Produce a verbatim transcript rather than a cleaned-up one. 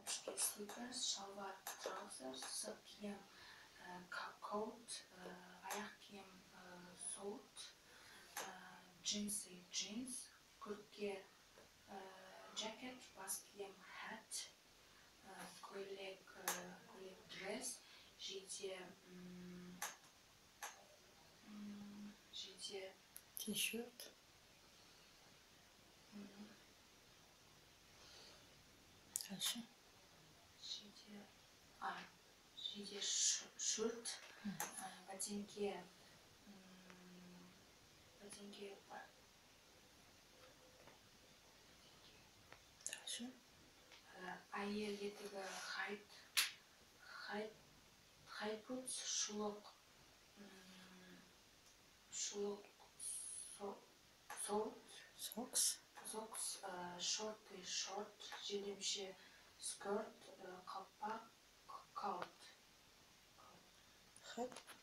slippers, шалбар, trousers, киім, coat, аяқ киім, suit, джинсы, jeans, күртке, jacket, бас киім, hat, көйлек, көйлек dress, жейде, жейде, T-shirt. Дальше. Жейде, а, жейде шорт, ботинки, ботинки, Дальше. әйел етігі хайт, хайт, хайт boots, шұлық, шұлық, соут, Socks. socks, short, short, желемше, skirt, қалпақ, coat. Hat.